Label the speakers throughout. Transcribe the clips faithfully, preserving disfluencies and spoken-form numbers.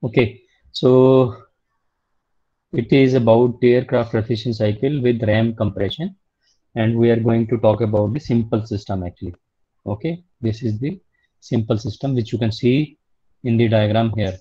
Speaker 1: Okay, so it is about the aircraft refrigeration cycle with ram compression, and we are going to talk about the simple system actually. Okay, this is the simple system which you can see in the diagram here.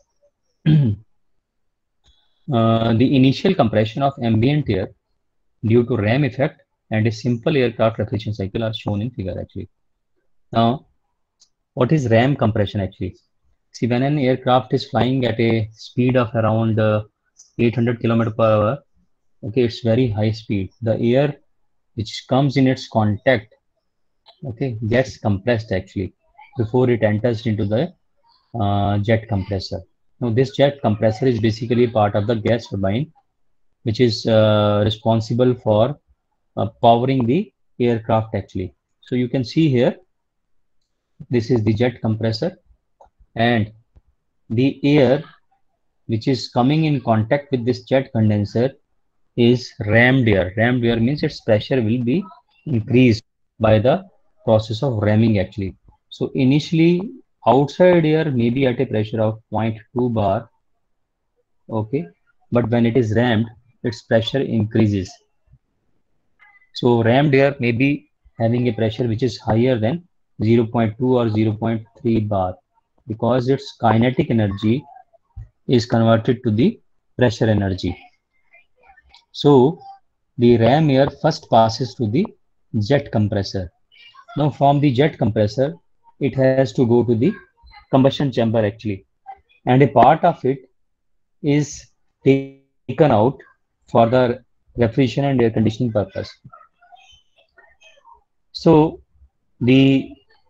Speaker 1: Uh, the initial compression of ambient air due to ram effect and a simple aircraft refrigeration cycle are shown in figure actually. Now, what is ram compression actually? See, when an aircraft is flying at a speed of around uh, eight hundred kilometers per hour, okay, it's very high speed. The air which comes in its contact, okay, gets compressed actually before it enters into the uh, jet compressor. Now, this jet compressor is basically part of the gas turbine, which is uh, responsible for uh, powering the aircraft actually. So you can see here, this is the jet compressor, and the air which is coming in contact with this jet condenser is rammed air. Rammed air means its pressure will be increased by the process of ramming actually. So initially outside air may be at a pressure of zero point two bar, okay, but when it is rammed, its pressure increases. So rammed air may be having a pressure which is higher than zero point two or zero point three bar because its kinetic energy is converted to the pressure energy. So the ram air first passes to the jet compressor. Now from the jet compressor, it has to go to the combustion chamber actually, and a part of it is taken out for the refrigeration and air conditioning purpose. So the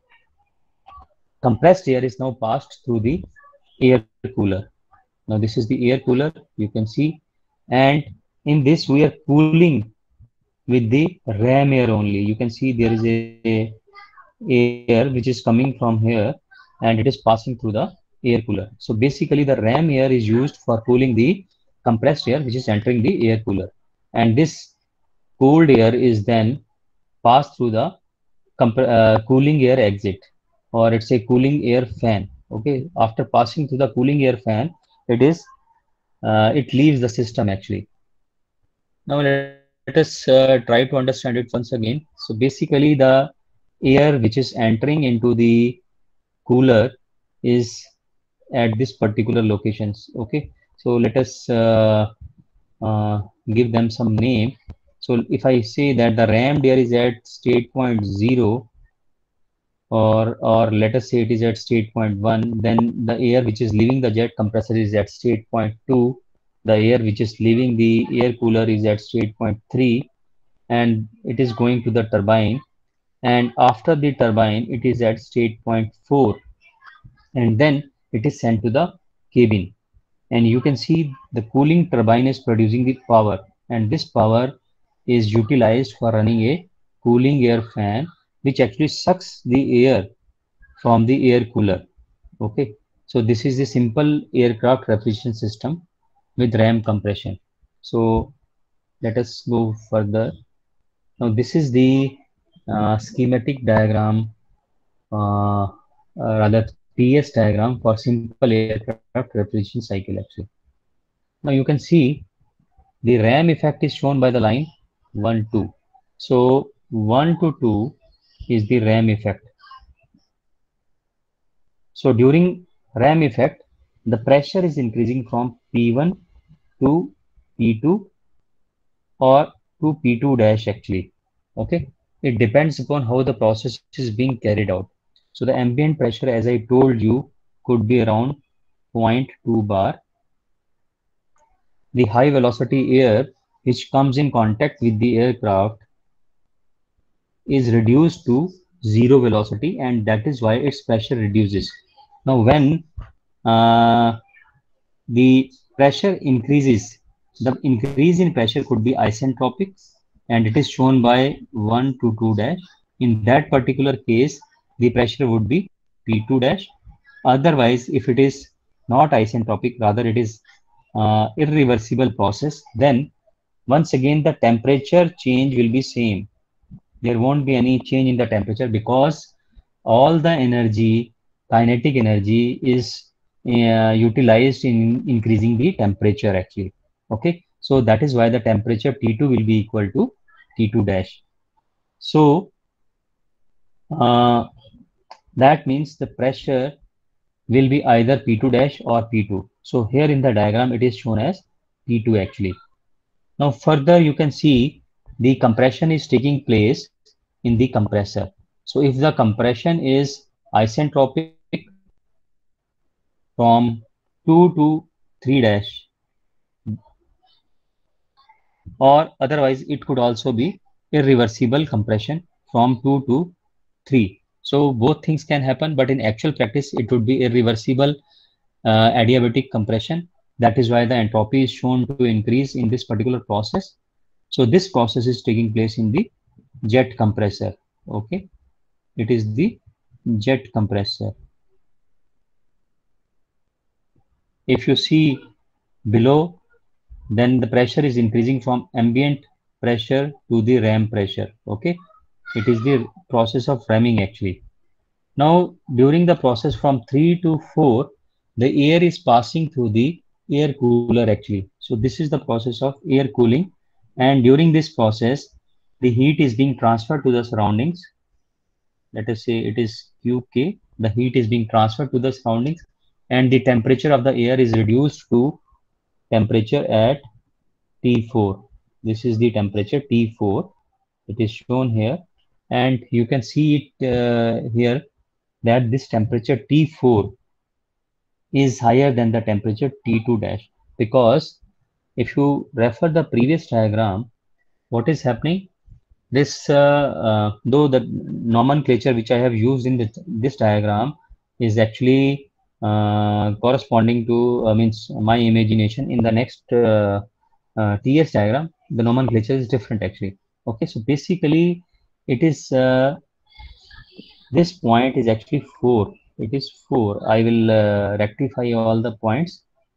Speaker 1: compressed air is now passed through the air cooler. Now this is the air cooler, you can see, and in this we are cooling with the ram air only. You can see there is a air which is coming from here and it is passing through the air cooler. So basically the ram air is used for cooling the compressed air which is entering the air cooler, and this cooled air is then passed through the uh, cooling air exit, or it's a cooling air fan. Okay, after passing through the cooling air fan, it is uh, it leaves the system actually. Now let us uh, try to understand it once again. So basically the air which is entering into the cooler is at this particular locations. Okay, so let us uh, uh, give them some name. So if I say that the rammed air is at state point zero, or or let us say it is at state point one, then the air which is leaving the jet compressor is at state point two, the air which is leaving the air cooler is at state point three, and it is going to the turbine, and after the turbine it is at state point four, and then it is sent to the cabin, and you can see the cooling turbine is producing the power, and this power is utilized for running a cooling air fan which actually sucks the air from the air cooler. Okay, so this is the simple aircraft refrigeration system with ram compression. So let us go further. Now this is the uh, schematic diagram, uh, uh, rather T S diagram for simple aircraft refrigeration cycle actually. Now you can see the ram effect is shown by the line one, two. So one to two is the ram effect. So during ram effect, the pressure is increasing from P one to P two or to P two dash actually. Okay, it depends upon how the process is being carried out. So the ambient pressure, as I told you, could be around zero point two bar. The high velocity air which comes in contact with the aircraft is reduced to zero velocity, and that is why its pressure reduces. Now when uh, the pressure increases, the increase in pressure could be isentropic, and it is shown by one to two dash. In that particular case, the pressure would be P two dash. Otherwise, if it is not isentropic, rather it is uh, irreversible process, then once again the temperature change will be same. There won't be any change in the temperature because all the energy, kinetic energy, is uh, utilized in increasing the temperature actually. Okay, so that is why the temperature T two will be equal to T two dash. So uh, that means the pressure will be either P two dash or P two. So here in the diagram it is shown as P two actually. Now further you can see the compression is taking place in the compressor. So if the compression is isentropic from two to three dash, or otherwise it could also be irreversible compression from two to three. So both things can happen, but in actual practice it would be irreversible uh, adiabatic compression. That is why the entropy is shown to increase in this particular process. So this process is taking place in the jet compressor. Okay, it is the jet compressor. If you see below, then the pressure is increasing from ambient pressure to the ram pressure. Okay, it is the process of ramming actually. Now during the process from three to four, the air is passing through the air cooler actually. So this is the process of air cooling, and during this process the heat is being transferred to the surroundings. Let us say it is Q K. The heat is being transferred to the surroundings, and the temperature of the air is reduced to temperature at T four. This is the temperature T four. It is shown here, and you can see it uh, here that this temperature T four is higher than the temperature T two dash, because if you refer the previous diagram, what is happening? This, uh, uh, though the nomenclature which I have used in this, this diagram is actually uh, corresponding to, uh, means my imagination. In the next uh, uh, T S diagram, the nomenclature is different actually. Okay, so basically it is, uh, this point is actually four. It is four. I will uh, rectify all the points.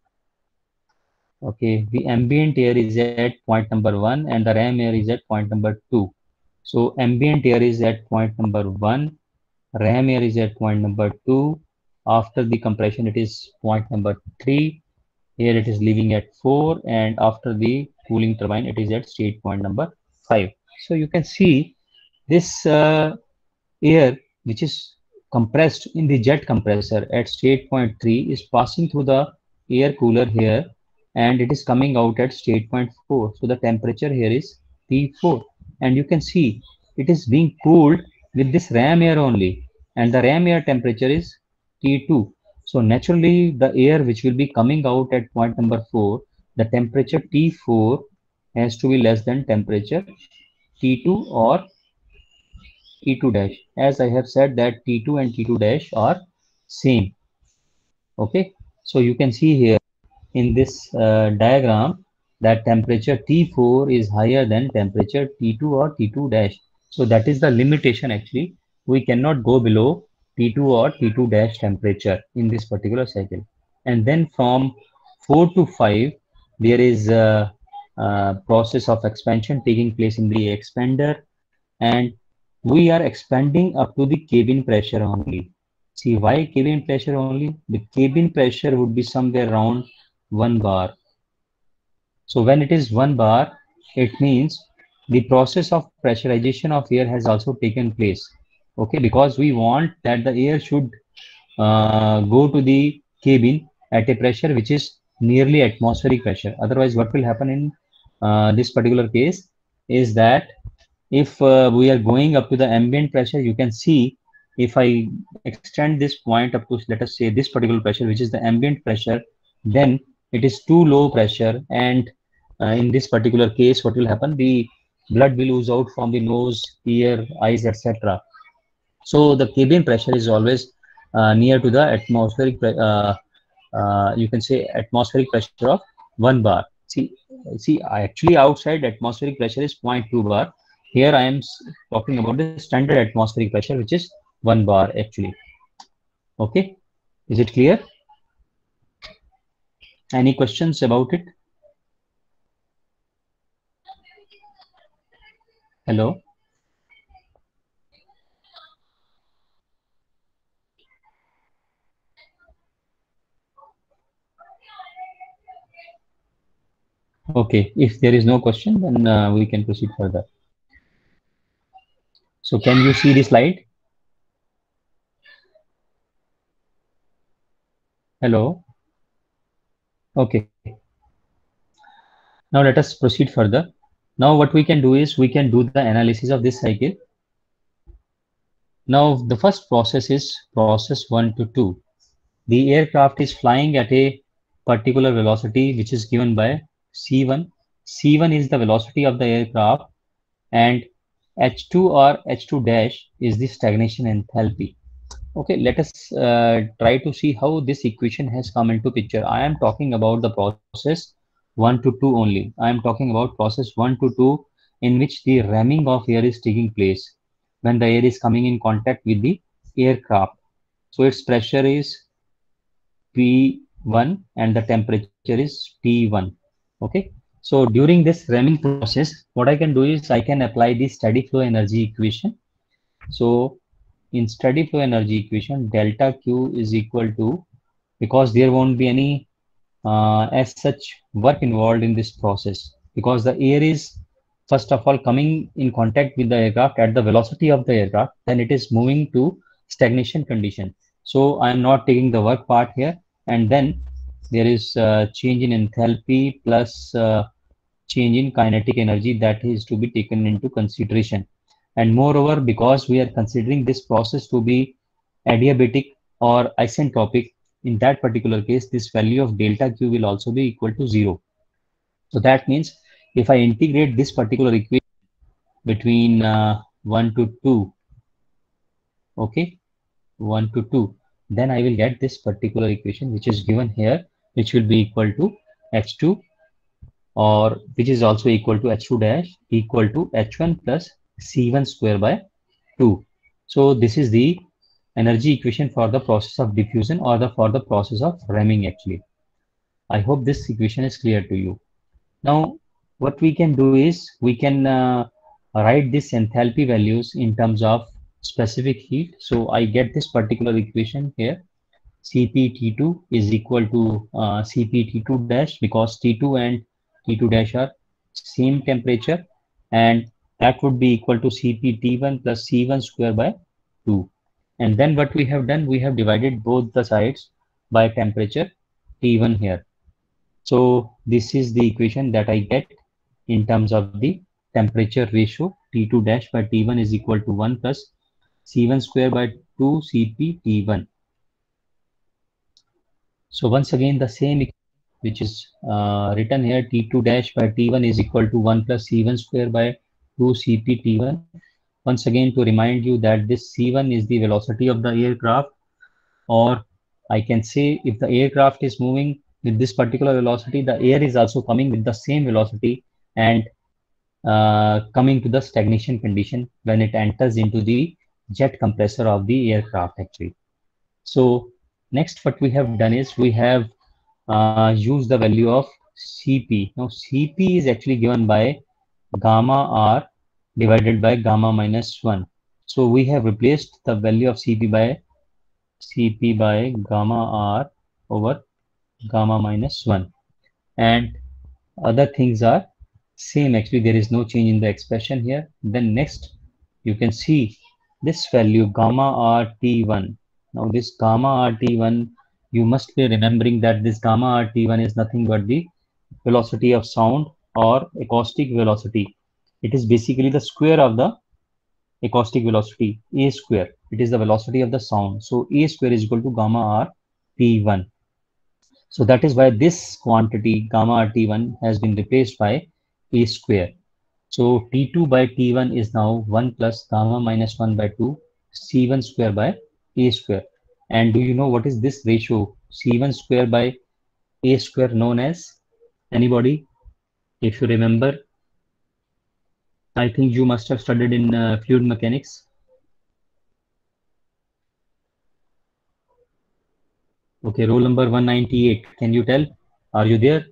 Speaker 1: Okay, the ambient air is at point number one and the ram air is at point number two. So ambient air is at point number one, ram air is at point number two. After the compression, it is point number three. Here it is leaving at four, and after the cooling turbine, it is at state point number five. So you can see this uh, air which is compressed in the jet compressor at state point three is passing through the air cooler here, and it is coming out at state point four. So the temperature here is T four, and you can see it is being cooled with this ram air only, and the ram air temperature is T two. So naturally the air which will be coming out at point number four, the temperature T four has to be less than temperature T two or T two dash. As I have said that T two and T two dash are same. Okay, so you can see here in this uh, diagram that temperature T four is higher than temperature T two or T two dash. So that is the limitation actually. We cannot go below T two or T two dash temperature in this particular cycle. And then from four to five, there is a, a process of expansion taking place in the expander, and we are expanding up to the cabin pressure only. See, why cabin pressure only? The cabin pressure would be somewhere around one bar. So when it is one bar, it means the process of pressurization of air has also taken place. Okay, because we want that the air should uh, go to the cabin at a pressure which is nearly atmospheric pressure. Otherwise, what will happen in uh, this particular case is that if uh, we are going up to the ambient pressure, you can see if I extend this point up to, let us say, this particular pressure, which is the ambient pressure, then it is too low pressure, and uh, in this particular case, what will happen? The blood will ooze out from the nose, ear, eyes, et cetera. So the cabin pressure is always uh, near to the atmospheric, uh, uh, you can say atmospheric pressure of one bar. See, see, actually outside atmospheric pressure is zero point two bar. Here I am talking about the standard atmospheric pressure, which is one bar actually. Okay, is it clear? Any questions about it? Hello? Okay, if there is no question, then uh, we can proceed further. So can you see the slide? Hello. Okay. Now let us proceed further. Now what we can do is we can do the analysis of this cycle. Now the first process is process one to two. The aircraft is flying at a particular velocity which is given by C one. C one is the velocity of the aircraft and H two or H two dash is the stagnation enthalpy. Okay, let us uh, try to see how this equation has come into picture. I am talking about the process one to two only. I am talking about process one to two in which the ramming of air is taking place when the air is coming in contact with the aircraft. So its pressure is P one and the temperature is T one. Okay. So during this ramming process, what I can do is I can apply the steady flow energy equation. So in steady flow energy equation, delta Q is equal to, because there won't be any uh, as such work involved in this process, because the air is first of all coming in contact with the aircraft at the velocity of the aircraft, then it is moving to stagnation condition. So I am not taking the work part here, and then there is uh, change in enthalpy plus uh, change in kinetic energy that is to be taken into consideration. And moreover, because we are considering this process to be adiabatic or isentropic, in that particular case, this value of delta Q will also be equal to zero. So that means if I integrate this particular equation between uh, one to two, okay, one to two, then I will get this particular equation which is given here, which will be equal to H two, or which is also equal to H two dash equal to H one plus C one square by two. So this is the energy equation for the process of diffusion or the for the process of ramming actually. I hope this equation is clear to you. Now what we can do is we can uh, write this enthalpy values in terms of specific heat. So I get this particular equation here. C P T two is equal to uh, C P T two dash, because T two and T two dash are same temperature, and that would be equal to C P T one plus C one square by two. And then what we have done, we have divided both the sides by temperature T one here. So this is the equation that I get in terms of the temperature ratio. T two dash by T one is equal to one plus C one square by two C P T one. So once again, the same which is uh, written here, T two dash by T one is equal to one plus C one square by two C P T one. Once again, to remind you that this C one is the velocity of the aircraft, or I can say if the aircraft is moving with this particular velocity, the air is also coming with the same velocity and uh, coming to the stagnation condition when it enters into the jet compressor of the aircraft actually. So next what we have done is we have uh, used the value of C P. Now C P is actually given by gamma R divided by gamma minus one. So we have replaced the value of C P by C P by gamma R over gamma minus one, and other things are same actually. There is no change in the expression here. Then next you can see this value gamma R T one. Now this gamma R T one, you must be remembering that this gamma R T one is nothing but the velocity of sound or acoustic velocity. It is basically the square of the acoustic velocity, A square. It is the velocity of the sound. So A square is equal to gamma R T one. So that is why this quantity gamma R T one has been replaced by A square. So T two by T one is now one plus gamma minus one by two C one square by A square. And do you know what is this ratio C one square by A square known as? Anybody? If you remember, I think you must have studied in uh, fluid mechanics. Okay, roll number one ninety-eight. Can you tell? Are you there?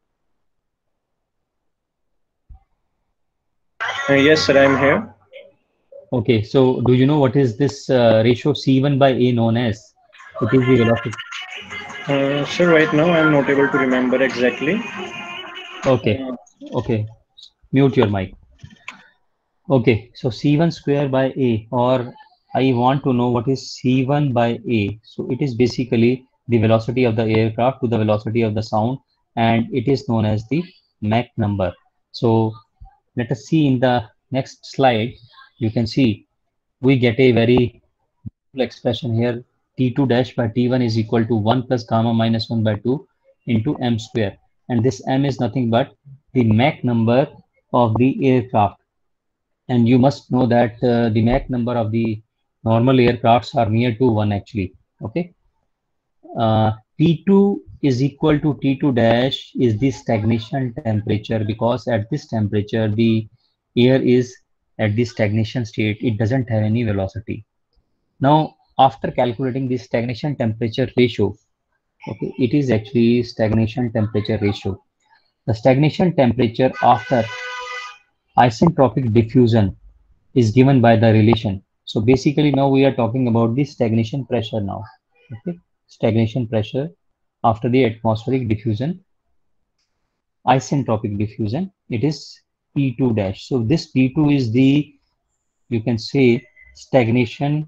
Speaker 2: Uh, yes, sir, I'm here.
Speaker 1: Okay, so do you know what is this uh, ratio C one by A known as? It is the velocity.
Speaker 2: Uh, sir, right now I'm not able to remember exactly.
Speaker 1: Okay, okay. Mute your mic. Okay, so C one square by A, or I want to know what is C one by A. So it is basically the velocity of the aircraft to the velocity of the sound, and it is known as the Mach number. So let us see in the next slide. You can see we get a very expression here. T two dash by T one is equal to one plus gamma minus one by two into m square. And this m is nothing but the Mach number of the aircraft. And you must know that uh, the Mach number of the normal aircrafts are near to one actually. Okay. Uh, T two is equal to T two dash is the stagnation temperature, because at this temperature the air is at the stagnation state. It doesn't have any velocity. Now, after calculating the stagnation temperature ratio, okay, it is actually stagnation temperature ratio. The stagnation temperature after isentropic diffusion is given by the relation. So basically now we are talking about the stagnation pressure now. Okay, stagnation pressure after the atmospheric diffusion, isentropic diffusion, it is P two dash. So this P two is the, you can say, stagnation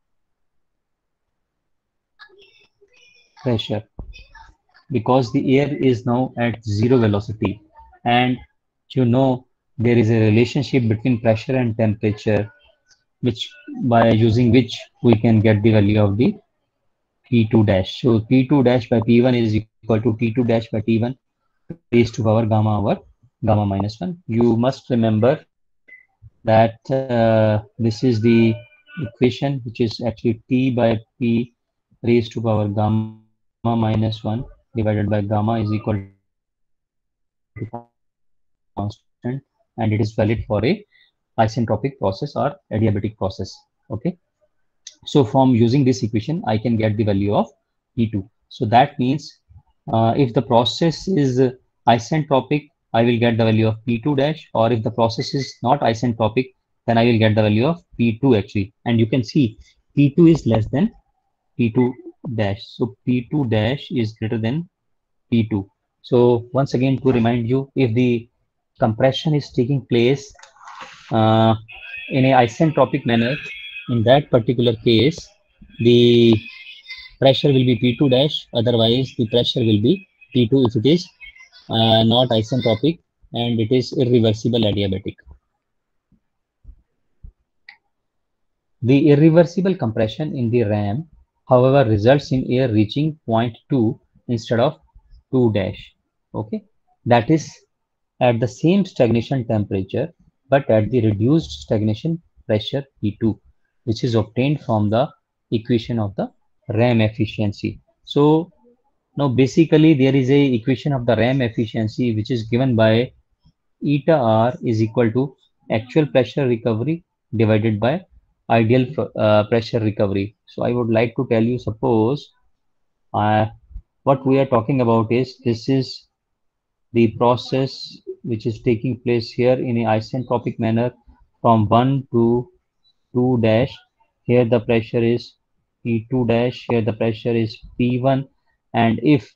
Speaker 1: pressure, because the air is now at zero velocity, and you know there is a relationship between pressure and temperature, which by using which we can get the value of the P two dash. So P two dash by P one is equal to T two dash by T one raised to power gamma over gamma minus one. You must remember that uh, this is the equation, which is actually T by P raised to power gamma minus one divided by gamma is equal to constant, and it is valid for a isentropic process or adiabatic process. Okay. So from using this equation, I can get the value of P two. So that means uh, if the process is isentropic, I will get the value of P two dash, or if the process is not isentropic, then I will get the value of P two actually. And you can see P two is less than P two dash. So P two dash is greater than P two. So once again, to remind you, if the compression is taking place uh, in a isentropic manner, in that particular case, the pressure will be P two dash, otherwise the pressure will be P two if it is uh, not isentropic and it is irreversible adiabatic. The irreversible compression in the ram, however, results in air reaching point two instead of two dash. Okay, that is at the same stagnation temperature, but at the reduced stagnation pressure P two, which is obtained from the equation of the ram efficiency. So now basically there is a equation of the ram efficiency which is given by eta R is equal to actual pressure recovery divided by ideal uh, pressure recovery. So I would like to tell you, suppose uh, what we are talking about is this is the process which is taking place here in an isentropic manner from one to two dash. Here the pressure is P two dash, here the pressure is P one, and if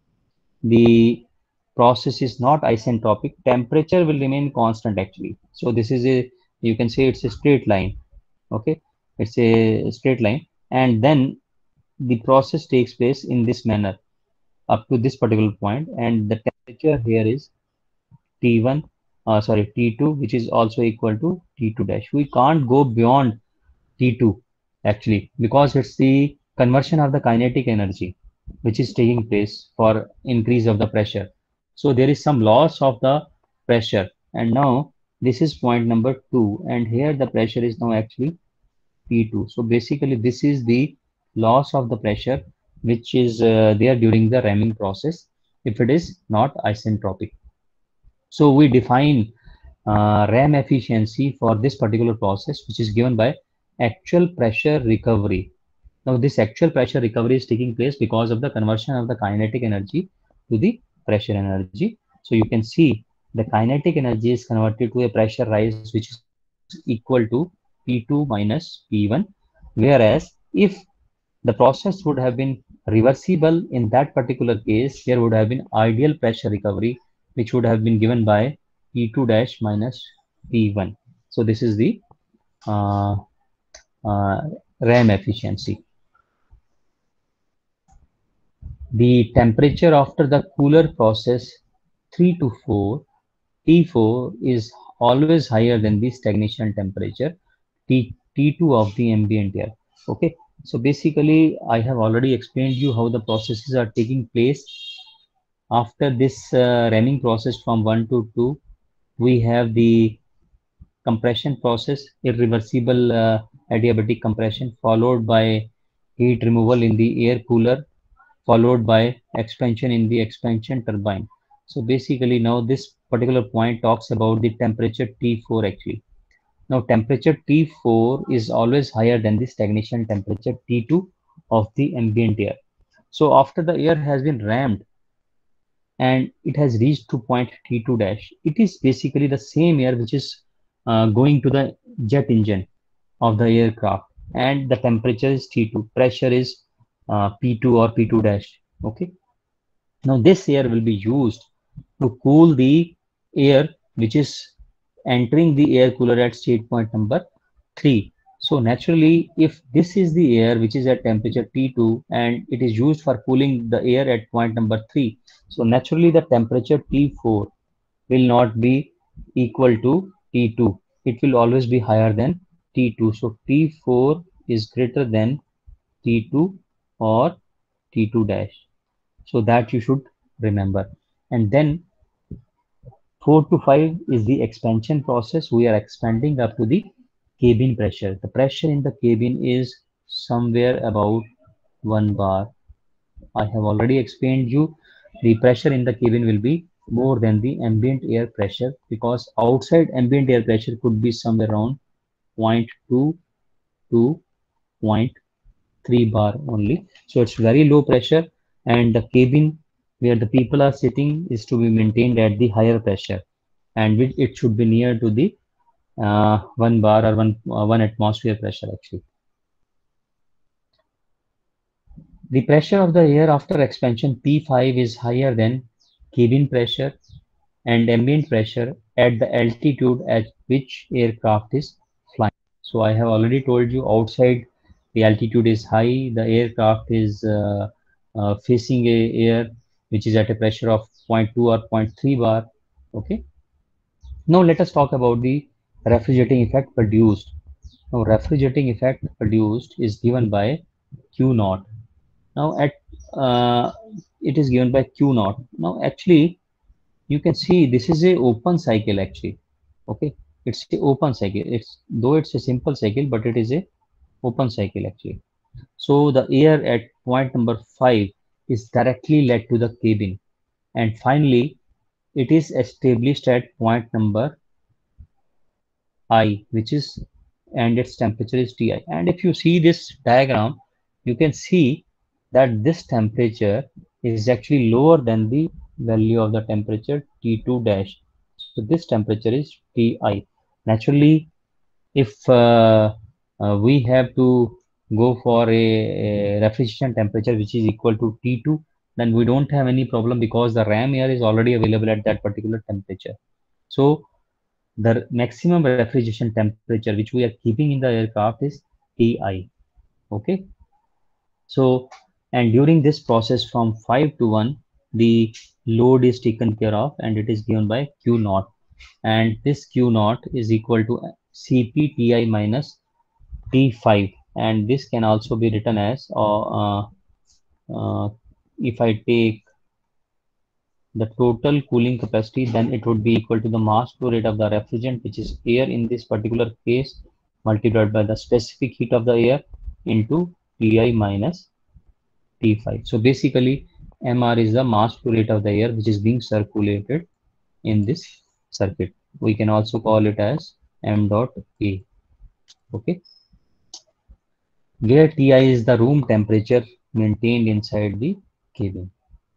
Speaker 1: the process is not isentropic, temperature will remain constant actually. So this is a, you can say it's a straight line. Okay, it's a straight line, and then the process takes place in this manner up to this particular point, and the temperature here is T one, uh, sorry, T two, which is also equal to T two dash. We can't go beyond T two actually, because it's the conversion of the kinetic energy which is taking place for increase of the pressure. So there is some loss of the pressure, and now this is point number two, and here the pressure is now actually P two. So basically this is the loss of the pressure which is uh, there during the ramming process if it is not isentropic. So we define uh, ram efficiency for this particular process, which is given by actual pressure recovery. Now this actual pressure recovery is taking place because of the conversion of the kinetic energy to the pressure energy. So you can see the kinetic energy is converted to a pressure rise which is equal to P two minus P one, whereas if the process would have been reversible in that particular case, there would have been ideal pressure recovery which would have been given by T two dash minus T one. So this is the uh, uh, RAM efficiency. The temperature after the cooler process three to four, T four is always higher than the stagnation temperature T, T2 of the ambient air. Okay, so basically I have already explained you how the processes are taking place. After this uh, ramming process from one to two, we have the compression process, irreversible uh, adiabatic compression, followed by heat removal in the air cooler, followed by expansion in the expansion turbine. So basically now this particular point talks about the temperature T four actually. Now temperature T four is always higher than the stagnation temperature T two of the ambient air. So after the air has been rammed and it has reached to point T two dash, it is basically the same air which is uh, going to the jet engine of the aircraft, and the temperature is T two, pressure is uh, P two or P two dash. Okay. Now this air will be used to cool the air which is entering the air cooler at state point number three. So naturally, if this is the air which is at temperature T two and it is used for cooling the air at point number three, so naturally the temperature T four will not be equal to T two. It will always be higher than T two. So T four is greater than T two or T two dash. So that you should remember. And then four to five is the expansion process. We are expanding up to the cabin pressure. The pressure in the cabin is somewhere about one bar. I have already explained you the pressure in the cabin will be more than the ambient air pressure, because outside ambient air pressure could be somewhere around zero point two to zero point three bar only. So it's very low pressure, and the cabin where the people are sitting is to be maintained at the higher pressure, and which it should be near to the uh, one bar or one uh, one atmosphere pressure actually. The pressure of the air after expansion P five is higher than cabin pressure and ambient pressure at the altitude at which aircraft is flying. So I have already told you, outside the altitude is high, the aircraft is uh, uh, facing a air which is at a pressure of zero point two or zero point three bar. Okay. Now let us talk about the refrigerating effect produced. Now refrigerating effect produced is given by Q naught. Now at uh, it is given by Q naught. Now actually you can see this is a open cycle actually. Okay, it's a open cycle. It's though it's a simple cycle, but it is a open cycle actually. So the air at point number five is directly led to the cabin, and finally it is established at point number I, which is, and its temperature is Ti. And if you see this diagram, you can see that this temperature is actually lower than the value of the temperature T two dash. So this temperature is Ti. Naturally, if uh, uh, we have to go for a, a refrigeration temperature which is equal to T two, then we don't have any problem because the RAM air is already available at that particular temperature. So the maximum refrigeration temperature which we are keeping in the aircraft is Ti. Okay. So, and during this process from five to one, the load is taken care of and it is given by Q naught. And this Q naught is equal to C P Ti minus T five. And this can also be written as, uh, uh, uh, if I take the total cooling capacity, then it would be equal to the mass flow rate of the refrigerant, which is air in this particular case, multiplied by the specific heat of the air into Ti minus T five. So basically, M R is the mass flow rate of the air which is being circulated in this circuit. We can also call it as M dot A. Okay. Where Ti is the room temperature maintained inside the cabin.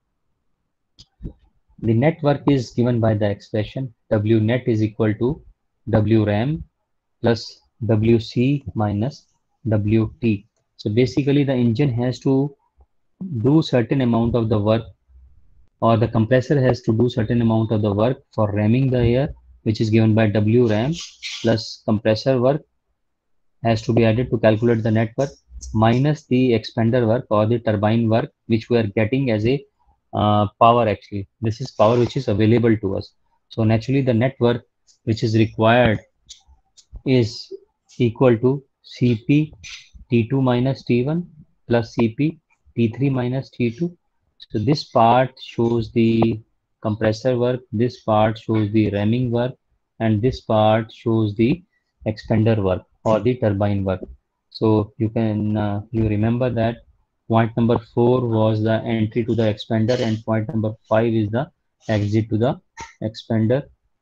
Speaker 1: The net work is given by the expression W net is equal to W ram plus W C minus W T. So basically the engine has to do certain amount of the work or the compressor has to do certain amount of the work for ramming the air, which is given by W ram plus compressor work has to be added to calculate the net work minus the expander work or the turbine work, which we are getting as a uh, power actually. This is power which is available to us. So naturally the net work which is required is equal to C P T two minus T one plus C P T three minus T two. So this part shows the compressor work, this part shows the ramming work, and this part shows the expander work or the turbine work. So you can uh, you remember that point number four was the entry to the expander and point number five is the exit to the expander.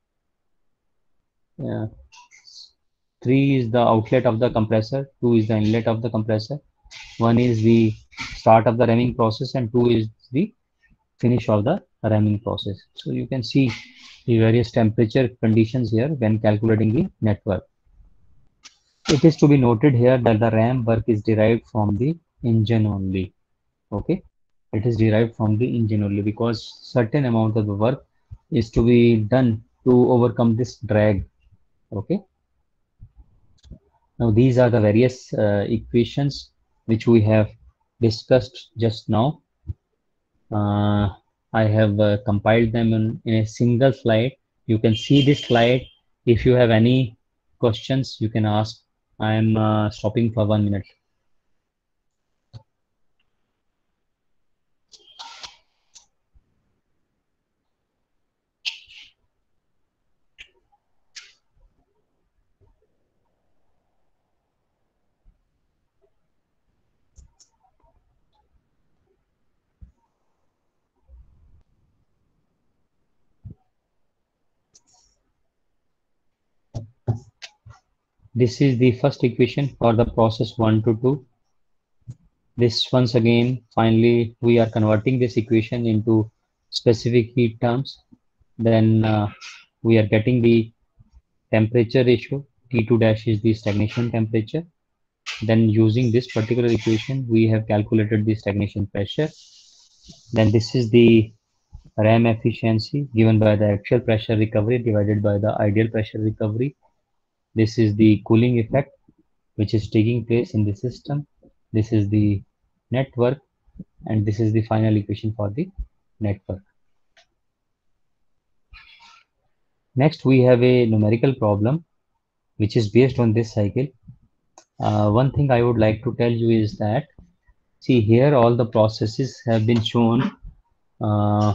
Speaker 1: Uh, three is the outlet of the compressor, two is the inlet of the compressor, one is the start of the ramming process, and two is the finish of the ramming process. So you can see the various temperature conditions here when calculating the net work. It is to be noted here that the ram work is derived from the engine only. Okay, it is derived from the engine only because certain amount of the work is to be done to overcome this drag. Okay. Now these are the various uh, equations which we have discussed just now. Uh, I have uh, compiled them in, in a single slide. You can see this slide. If you have any questions, you can ask. I am uh, stopping for one minute. This is the first equation for the process one to two. This once again, finally, we are converting this equation into specific heat terms. Then uh, we are getting the temperature ratio. T two dash is the stagnation temperature. Then using this particular equation, we have calculated the stagnation pressure. Then this is the ram efficiency given by the actual pressure recovery divided by the ideal pressure recovery. This is the cooling effect which is taking place in the system. This is the network, and this is the final equation for the network. Next, we have a numerical problem which is based on this cycle. Uh, one thing I would like to tell you is that, see here, all the processes have been shown uh,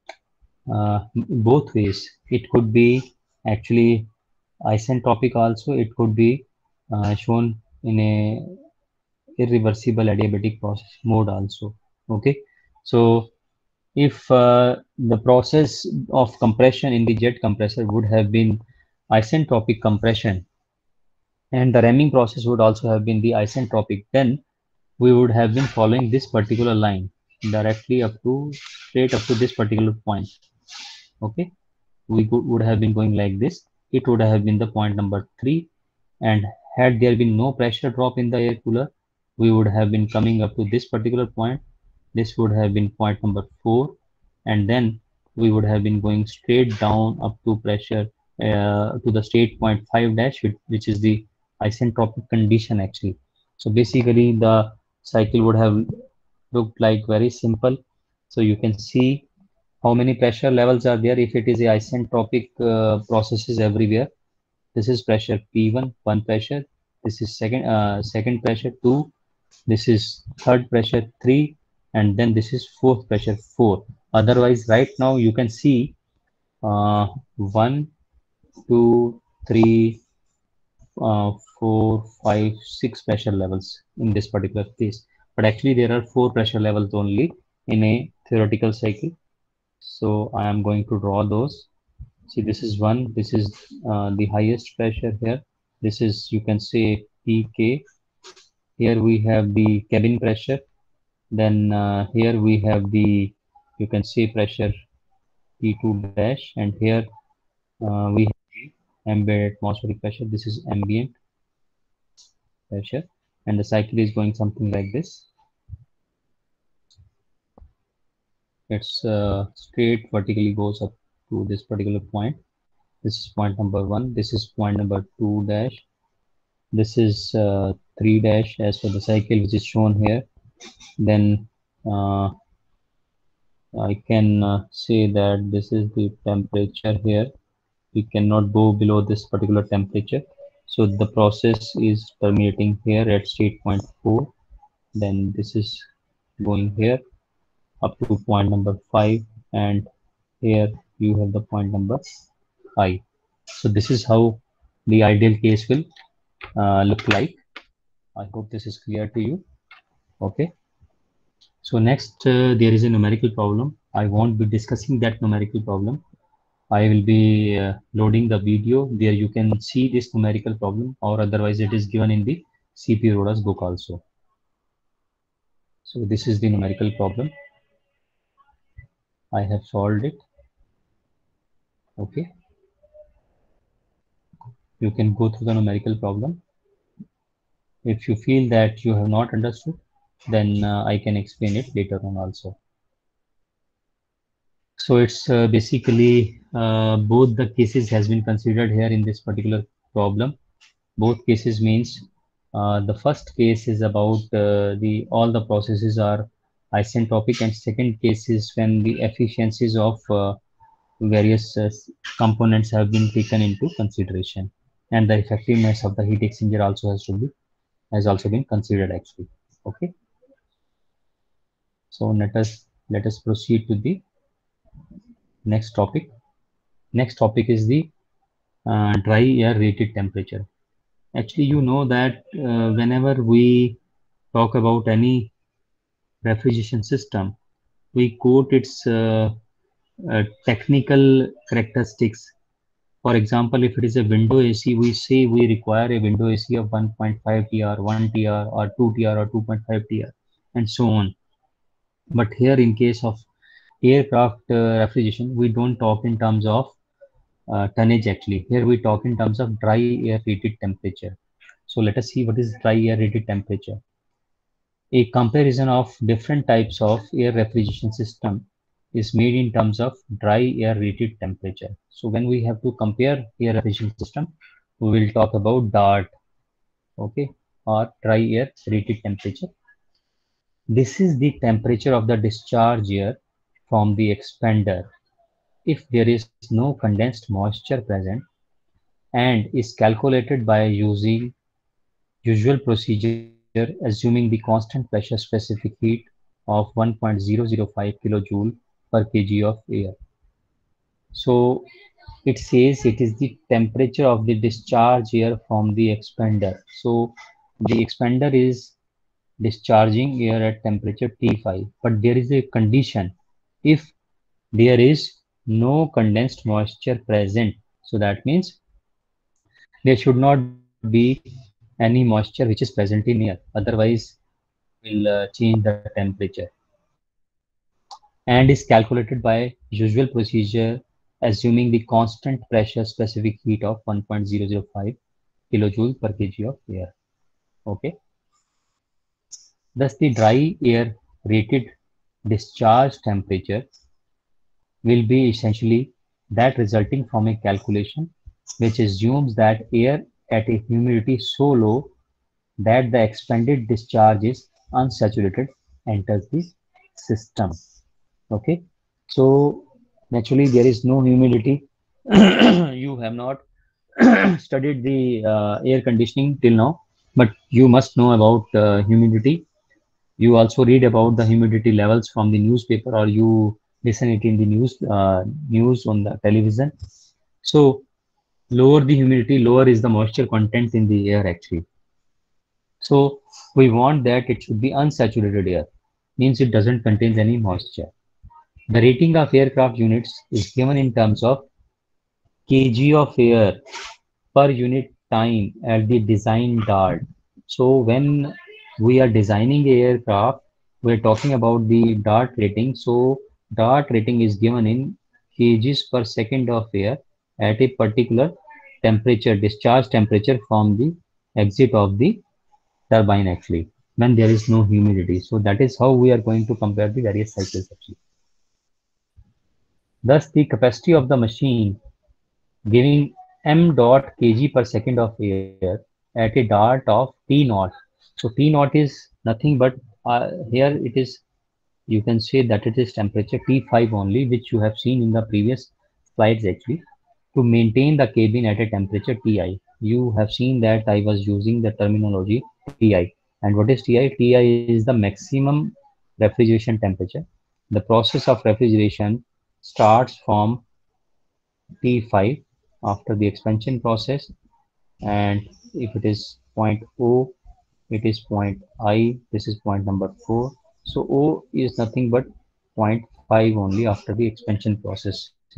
Speaker 1: uh, both ways. It could be actually isentropic also. It could be uh, shown in a irreversible adiabatic process mode also. Okay, so if uh, the process of compression in the jet compressor would have been isentropic compression and the ramming process would also have been the isentropic, then we would have been following this particular line directly up to straight up to this particular point. Okay, we could, would have been going like this. It would have been the point number three, and had there been no pressure drop in the air cooler, we would have been coming up to this particular point. This would have been point number four, and then we would have been going straight down up to pressure uh, to the state point five dash, which is the isentropic condition actually. So basically the cycle would have looked like very simple. So you can see how many pressure levels are there if it is a isentropic uh, processes everywhere. This is pressure P one, one pressure. This is second uh, second pressure two. This is third pressure three, and then this is fourth pressure four. Otherwise, right now you can see uh, one, two, three, uh, four, five, six pressure levels in this particular case. But actually, there are four pressure levels only in a theoretical cycle. So I am going to draw those. See, this is one. This is uh, the highest pressure here. This is, you can say, P K. Here we have the cabin pressure. Then uh, here we have the, you can say, pressure P two dash, and here uh, we have the ambient atmospheric pressure. This is ambient pressure, and the cycle is going something like this. it's uh, straight vertically goes up to this particular point. This is point number one. This is point number two dash. This is uh, three dash as per the cycle which is shown here. Then uh, I can uh, say that this is the temperature here. We cannot go below this particular temperature. So the process is terminating here at state point four. Then this is going here up to point number five, and here you have the point number I. So this is how the ideal case will uh, look like. I hope this is clear to you. Okay. So next, uh, there is a numerical problem. I won't be discussing that numerical problem. I will be uh, loading the video where you can see this numerical problem, or otherwise it is given in the C P Roda's book also. So this is the numerical problem. I have solved it. Okay. You can go through the numerical problem. If you feel that you have not understood, then uh, I can explain it later on also. So it's uh, basically uh, both the cases has been considered here in this particular problem. Both cases means uh, the first case is about uh, the all the processes are isentropic, and second case is when the efficiencies of uh, various uh, components have been taken into consideration, and the effectiveness of the heat exchanger also has to be has also been considered actually. Okay. So let us let us proceed to the next topic. Next topic is the uh, dry air rated temperature. Actually, you know that uh, whenever we talk about any refrigeration system, we quote its uh, uh, technical characteristics. For example, if it is a window A C, we say we require a window A C of one point five T R, one T R, or two T R, or two point five T R, and so on. But here, in case of aircraft uh, refrigeration, we don't talk in terms of uh, tonnage actually. Here we talk in terms of dry air rated temperature. So let us see what is dry air rated temperature. A comparison of different types of air refrigeration system is made in terms of dry air rated temperature. So when we have to compare air refrigeration system, we will talk about D A R T, okay, or dry air rated temperature. This is the temperature of the discharge air from the expander if there is no condensed moisture present, and is calculated by using usual procedure assuming the constant pressure specific heat of one point zero zero five kilojoule per kg of air. So it says it is the temperature of the discharge air from the expander. So the expander is discharging air at temperature T five, but there is a condition if there is no condensed moisture present. So that means there should not be any moisture which is present in air, otherwise will uh, change the temperature, and is calculated by usual procedure assuming the constant pressure specific heat of one point zero zero five kilojoule per kg of air. Okay. Thus the dry air rated discharge temperature will be essentially that resulting from a calculation which assumes that air at a humidity so low that the expanded discharge is unsaturated enters the system. Okay. So naturally there is no humidity. You have not studied the uh, air conditioning till now, but you must know about uh, humidity. You also read about the humidity levels from the newspaper, or you listen it in the news uh, news on the television. So lower the humidity, lower is the moisture content in the air actually. So we want that it should be unsaturated air, means it doesn't contain any moisture. The rating of aircraft units is given in terms of kg of air per unit time at the design D A R T. So when we are designing a aircraft, we are talking about the D A R T rating. So D A R T rating is given in kgs per second of air at a particular temperature, discharge temperature from the exit of the turbine actually, when there is no humidity. So that is how we are going to compare the various cycles actually. Thus, the capacity of the machine giving m dot kg per second of air at a dart of T naught. So T naught is nothing but uh, here it is, you can say that it is temperature T five only, which you have seen in the previous slides actually, to maintain the cabin at a temperature T I. You have seen that I was using the terminology T I. And what is T I? T I is the maximum refrigeration temperature. The process of refrigeration starts from T five after the expansion process, and if it is point O, it is point I, this is point number four. So O is nothing but point five only after the expansion process here.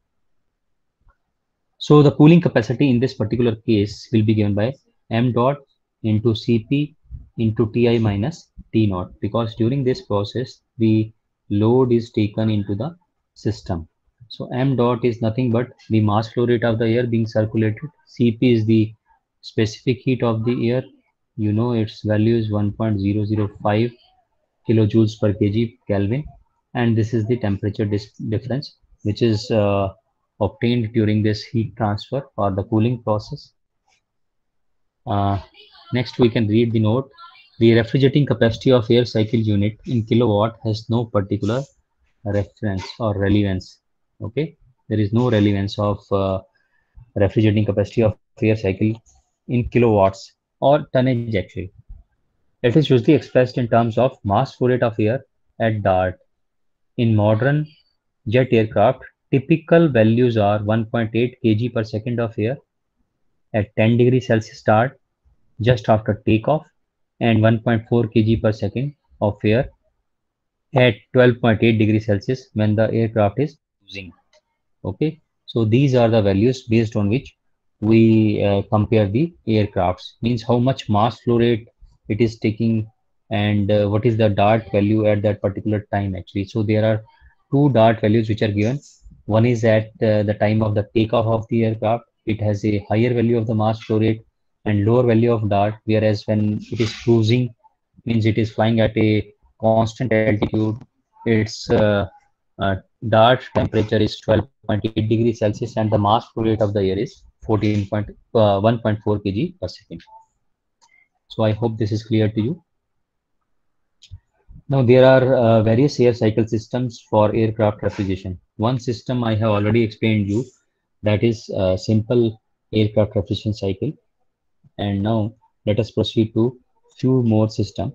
Speaker 1: So the cooling capacity in this particular case will be given by m dot into Cp into Ti minus T naught, because during this process the load is taken into the system. So m dot is nothing but the mass flow rate of the air being circulated. Cp is the specific heat of the air. You know its value is one point zero zero five kilojoules per kg Kelvin, and this is the temperature difference which is uh, obtained during this heat transfer or the cooling process. Uh, next, we can read the note. The refrigerating capacity of air cycle unit in kilowatt has no particular reference or relevance. Okay, there is no relevance of uh, refrigerating capacity of air cycle in kilowatts or tonnage actually. It is usually expressed in terms of mass flow rate of air at dart. In modern jet aircraft, typical values are one point eight kilograms per second of air at ten degrees Celsius start just after takeoff, and one point four kilograms per second of air at twelve point eight degrees Celsius when the aircraft is cruising. Okay, so these are the values based on which we uh, compare the aircrafts, means how much mass flow rate it is taking and uh, what is the dart value at that particular time actually. So there are two dart values which are given. One is at uh, the time of the takeoff of the aircraft, it has a higher value of the mass flow rate and lower value of dart, whereas when it is cruising, means it is flying at a constant altitude, its uh, uh, dart temperature is twelve point eight degrees Celsius and the mass flow rate of the air is fourteen point one point four kilograms per second. So I hope this is clear to you. Now there are uh, various air cycle systems for aircraft refrigeration. One system I have already explained you, that is uh, simple aircraft refrigeration cycle. And now let us proceed to few more systems.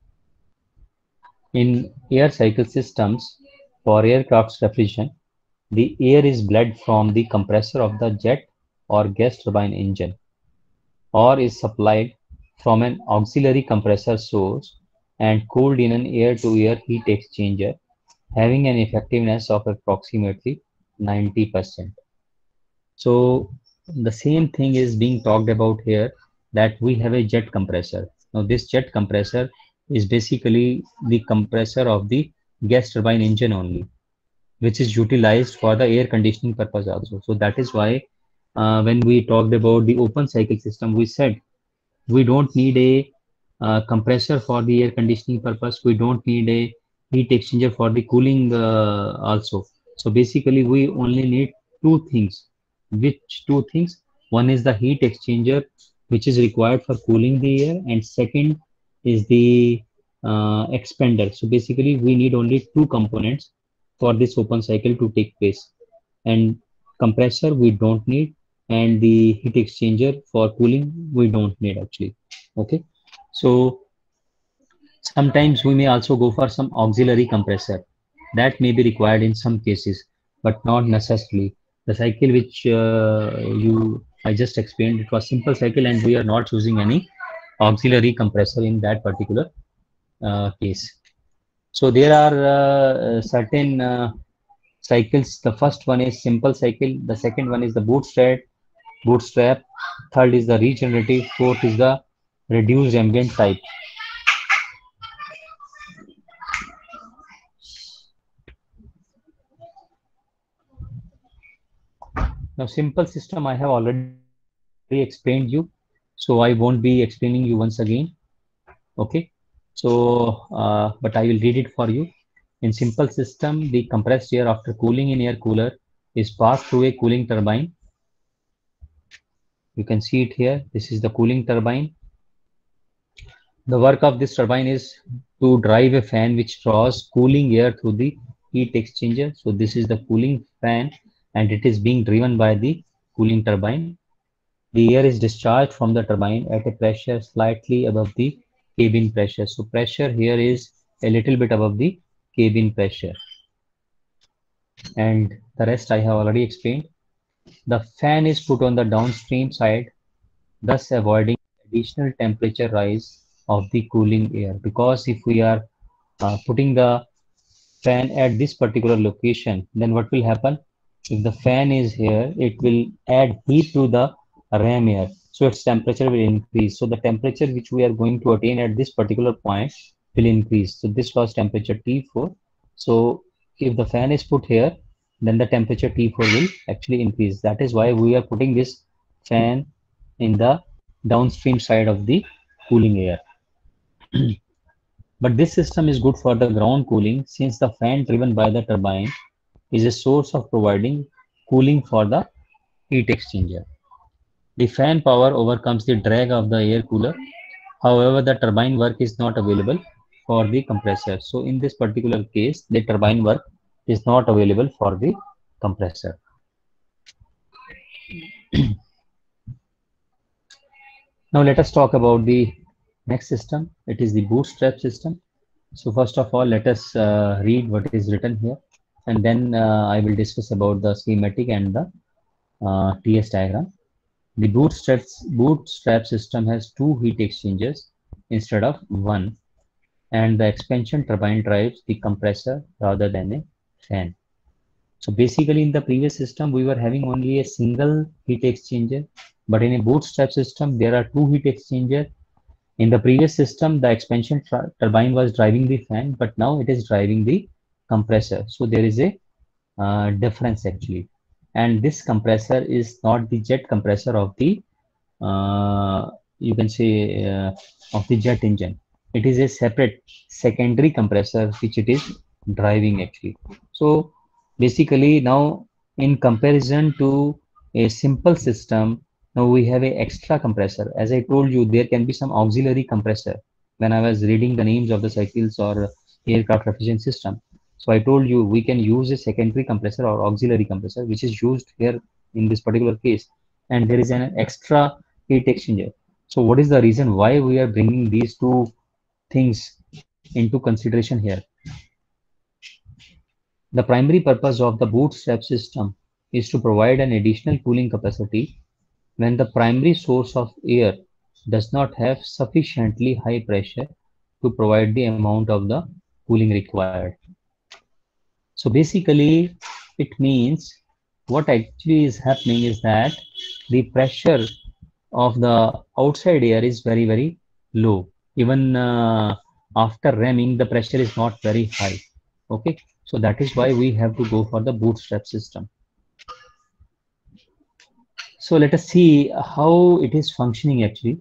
Speaker 1: In air cycle systems for aircraft refrigeration, the air is bled from the compressor of the jet or gas turbine engine, or is supplied from an auxiliary compressor source and cooled in an air-to-air heat exchanger having an effectiveness of approximately ninety percent. So the same thing is being talked about here, that we have a jet compressor. Now this jet compressor is basically the compressor of the gas turbine engine only, which is utilized for the air conditioning purpose also. So that is why uh, when we talked about the open cycle system, we said we don't need a uh, compressor for the air conditioning purpose. We don't need a heat exchanger for the cooling uh, also. So basically we only need two things. Which two things? One is the heat exchanger, which is required for cooling the air, and second is the uh, expander. So basically we need only two components for this open cycle to take place, and compressor we don't need, and the heat exchanger for cooling we don't need actually. Okay, so sometimes we may also go for some auxiliary compressor that may be required in some cases, but not necessarily. The cycle which uh, you I just explained, it was simple cycle and we are not using any auxiliary compressor in that particular uh, case. So there are uh, certain uh, cycles. The first one is simple cycle, the second one is the bootstrap bootstrap third is the regenerative, fourth is the reduced ambient type. Now simple system I have already explained you, so I won't be explaining you once again. Okay, so uh, but I will read it for you. In simple system, the compressed air after cooling in air cooler is passed through a cooling turbine. You can see it here. This is the cooling turbine. The work of this turbine is to drive a fan which draws cooling air through the heat exchanger. So this is the cooling fan and it is being driven by the cooling turbine. The air is discharged from the turbine at a pressure slightly above the cabin pressure. So pressure here is a little bit above the cabin pressure. And the rest I have already explained. The fan is put on the downstream side, thus avoiding additional temperature rise of the cooling air. Because if we are uh, putting the fan at this particular location, then what will happen? If the fan is here, it will add heat to the ram air, so its temperature will increase. So the temperature which we are going to attain at this particular point will increase. So this was temperature T four. So if the fan is put here, then the temperature T four will actually increase. That is why we are putting this fan in the downstream side of the cooling air. But this system is good for the ground cooling, since the fan driven by the turbine is a source of providing cooling for the heat exchanger. The fan power overcomes the drag of the air cooler. However, the turbine work is not available for the compressor. So in this particular case, the turbine work is not available for the compressor. Now let us talk about the next system. It is the bootstrap system. So first of all, let us uh, read what is written here, and then uh, I will discuss about the schematic and the uh, T S diagram. The bootstrap, bootstrap system has two heat exchangers instead of one, and the expansion turbine drives the compressor rather than a fan. So basically in the previous system, we were having only a single heat exchanger, but in a bootstrap system, there are two heat exchangers. In the previous system, the expansion turbine was driving the fan, but now it is driving the compressor. So there is a uh, difference actually. And this compressor is not the jet compressor of the, uh, you can say, uh, of the jet engine. It is a separate secondary compressor which it is driving actually. So basically now, in comparison to a simple system, now we have a extra compressor. As I told you, there can be some auxiliary compressor when I was reading the names of the cycles or aircraft refrigerant system. So I told you we can use a secondary compressor or auxiliary compressor, which is used here in this particular case. And there is an extra heat exchanger. So what is the reason why we are bringing these two things into consideration here? The primary purpose of the bootstrap system is to provide an additional cooling capacity when the primary source of air does not have sufficiently high pressure to provide the amount of the cooling required. So basically, it means what actually is happening is that the pressure of the outside air is very, very low. Even uh, after ramming, the pressure is not very high. Okay, so that is why we have to go for the bootstrap system. So let us see how it is functioning actually.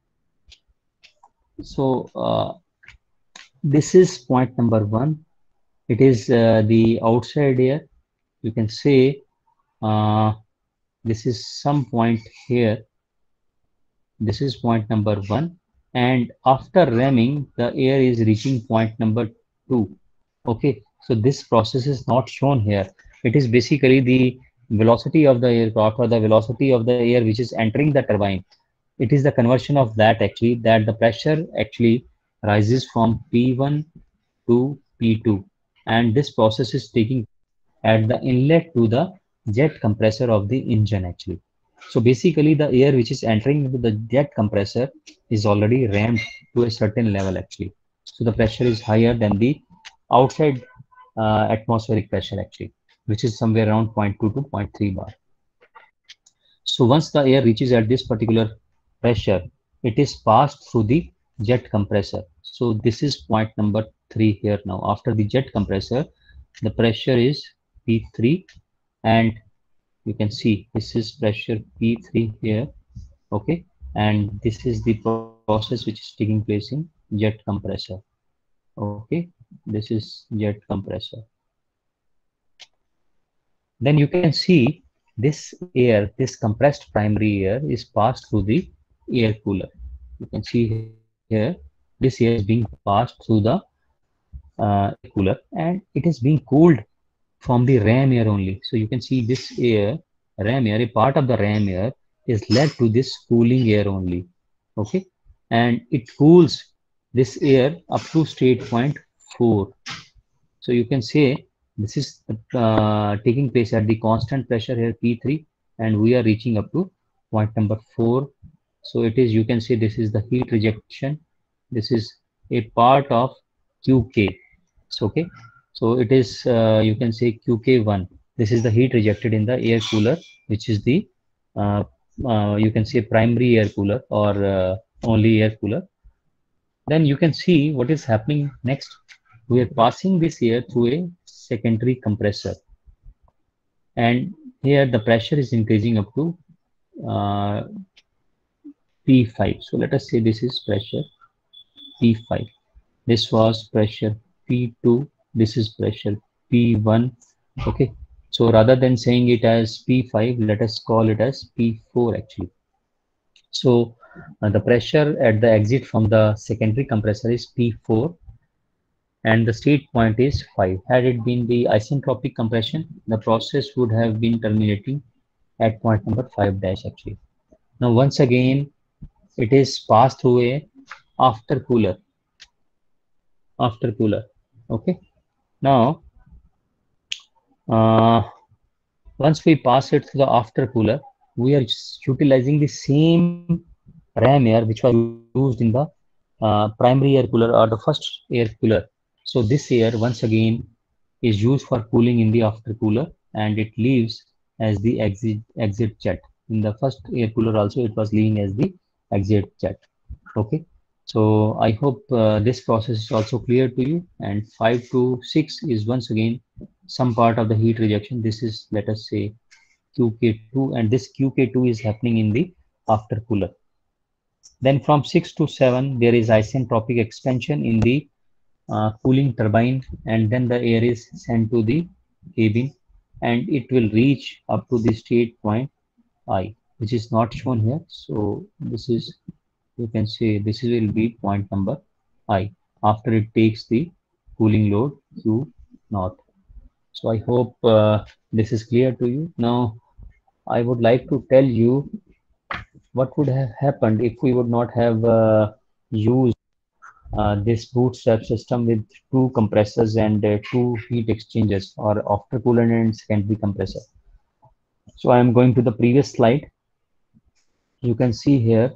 Speaker 1: So uh, this is point number one. It is uh, the outside air. You can say uh, this is some point here. This is point number one. And after ramming, the air is reaching point number two. Okay, so this process is not shown here. It is basically the velocity of the aircraft or the velocity of the air which is entering the turbine. It is the conversion of that actually, that the pressure actually rises from P one to P two. And this process is taking at the inlet to the jet compressor of the engine actually. So basically the air which is entering into the jet compressor is already rammed to a certain level actually. So the pressure is higher than the outside uh, atmospheric pressure actually, which is somewhere around zero point two to zero point three bar. So once the air reaches at this particular pressure, it is passed through the jet compressor. So this is point number three here now. After the jet compressor, the pressure is P three, and you can see this is pressure P three here. Okay, and this is the process which is taking place in jet compressor. Okay, This is jet compressor. Then you can see this air, this compressed primary air is passed through the air cooler. You can see here, this air is being passed through the uh, air cooler, and it is being cooled from the ram air only. So you can see this air, ram air, a part of the ram air is led to this cooling air only. Okay, and it cools this air up to state point four. So you can say this is uh, taking place at the constant pressure here P three, and we are reaching up to point number four. So it is, you can say this is the heat rejection. This is a part of Q K. So, okay. So it is, uh, you can say Q K one. This is the heat rejected in the air cooler, which is the, uh, uh, you can say primary air cooler or uh, only air cooler. Then you can see what is happening next. We are passing this air through a secondary compressor. And here the pressure is increasing up to uh, P five. So let us say this is pressure P five. This was pressure P two. This is pressure P one. Okay. So rather than saying it as P five, let us call it as P four actually. So uh, the pressure at the exit from the secondary compressor is P four. And the state point is five. Had it been the isentropic compression, the process would have been terminating at point number five dash actually. Now, once again, it is passed through a after cooler. After cooler. Okay. Now, uh, once we pass it through the after cooler, we are utilizing the same ram air which was used in the uh, primary air cooler or the first air cooler. So this air once again is used for cooling in the after cooler, and it leaves as the exit exit jet. In the first air cooler also it was leaving as the exit jet. Okay. So I hope uh, this process is also clear to you. And five to six is once again some part of the heat rejection. This is, let us say, Q K two, and this Q K two is happening in the after cooler. Then from six to seven, there is isentropic expansion in the Uh, cooling turbine, and then the air is sent to the cabin, and it will reach up to the state point I, which is not shown here. So this is, you can say this will be point number I after it takes the cooling load Q naught. So I hope uh, this is clear to you. Now I would like to tell you what would have happened if we would not have uh, used Uh, this bootstrap system with two compressors and uh, two heat exchangers, or after cooler and secondary compressor. So I am going to the previous slide. You can see here,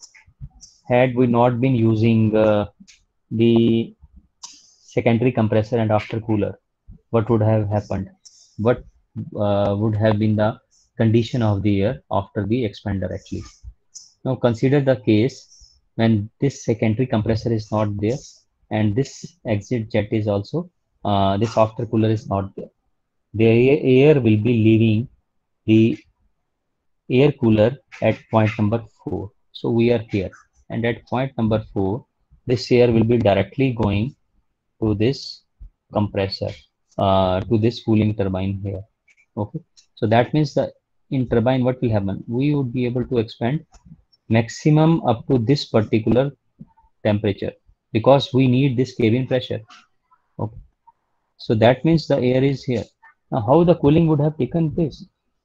Speaker 1: had we not been using uh, the secondary compressor and after cooler, what would have happened? What uh, would have been the condition of the air after the expander actually? Now consider the case when this secondary compressor is not there, and this exit jet is also, uh, this after cooler is not there. The air will be leaving the air cooler at point number four. So we are here, and at point number four, this air will be directly going to this compressor, uh, to this cooling turbine here. Okay. So that means that in turbine, what will happen? We would be able to expand maximum up to this particular temperature, because we need this cabin pressure. Okay. So that means the air is here. Now how the cooling would have taken place?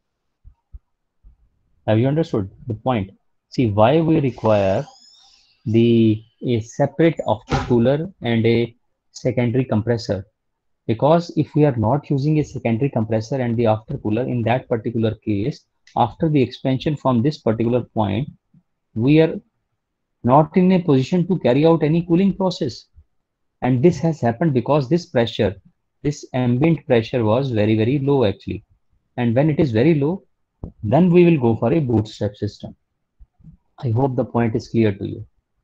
Speaker 1: Have you understood the point? See why we require the a separate after cooler and a secondary compressor, because if we are not using a secondary compressor and the after cooler, in that particular case, after the expansion from this particular point, we are not in a position to carry out any cooling process. And this has happened because this pressure, this ambient pressure was very, very low actually. And when it is very low, then we will go for a bootstrap system. I hope the point is clear to you.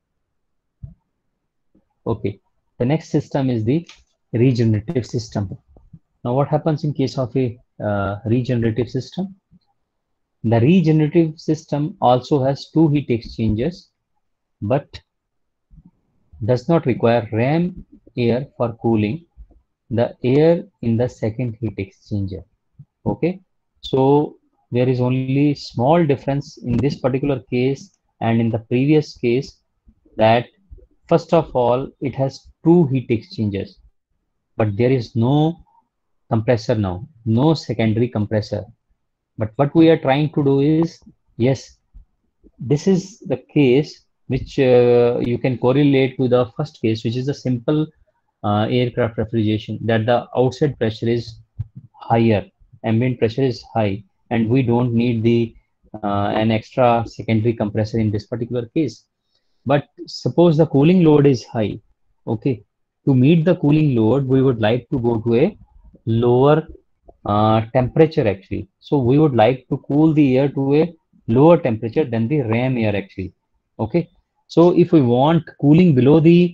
Speaker 1: Okay. The next system is the regenerative system. Now what happens in case of a uh, regenerative system? The regenerative system also has two heat exchangers, but does not require ram air for cooling the air in the second heat exchanger. Okay, so there is only small difference in this particular case and in the previous case, that first of all it has two heat exchangers, but there is no compressor now, no secondary compressor. But what we are trying to do is, yes, this is the case which uh, you can correlate to the first case, which is a simple uh, aircraft refrigeration, that the outside pressure is higher, ambient pressure is high, and we don't need the uh, an extra secondary compressor in this particular case. But suppose the cooling load is high. Okay, to meet the cooling load, we would like to go to a lower uh, temperature actually. So we would like to cool the air to a lower temperature than the RAM air actually. Okay, so if we want cooling below the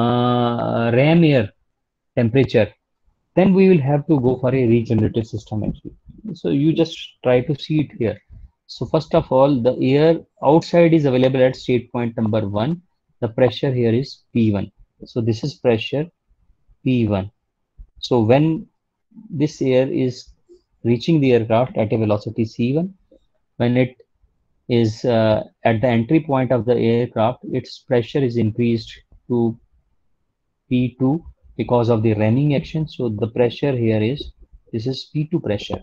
Speaker 1: uh, RAM air temperature, then we will have to go for a regenerative system actually. So you just try to see it here. So first of all, the air outside is available at state point number one. The pressure here is P one. So this is pressure P one. So when this air is reaching the aircraft at a velocity C one, when it is uh, at the entry point of the aircraft, its pressure is increased to P two because of the ramming action. So the pressure here is, this is P two pressure.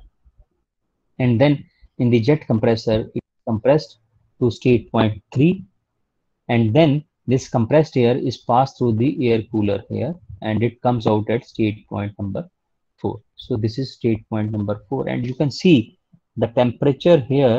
Speaker 1: And then in the jet compressor, it is compressed to state point three. And then this compressed air is passed through the air cooler here, and it comes out at state point number four. So this is state point number four. And you can see the temperature here